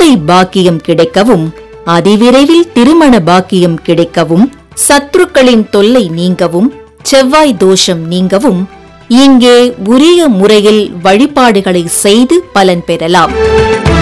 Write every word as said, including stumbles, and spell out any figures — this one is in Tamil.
குழந்தை பாக்கியம் கிடைக்கவும், அதிவிரைவில் திருமண பாக்கியம் கிடைக்கவும், சத்துருக்களின் தொல்லை நீங்கவும், செவ்வாய் தோஷம் நீங்கவும் இங்கே உரிய முறையில் வழிபாடுகளை செய்து பலன் பெறலாம்.